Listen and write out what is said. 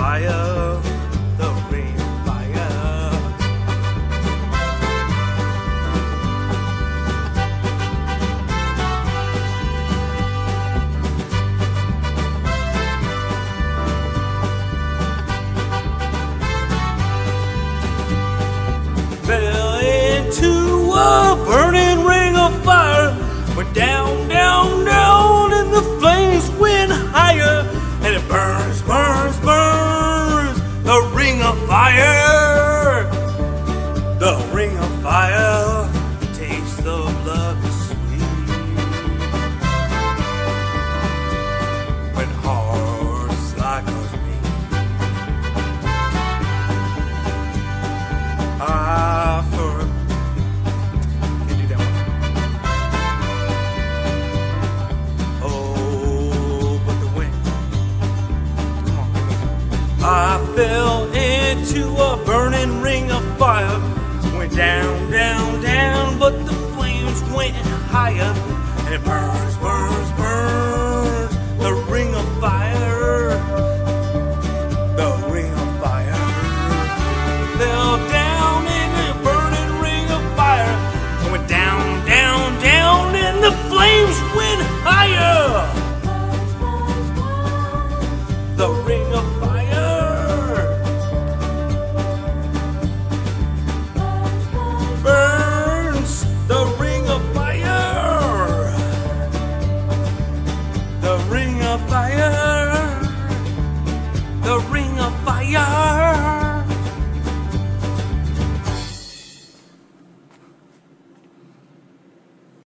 fire, the ring of fire. Fell into a burning ring of fire, went down, down, down, and the flames went higher, and it burns, burns, burns, the ring of fire, the ring of fire, taste of love is sweet, when hearts like us beat. I fell into a burning ring of fire, went down, down, down, but the flames went higher, and it burns, burns,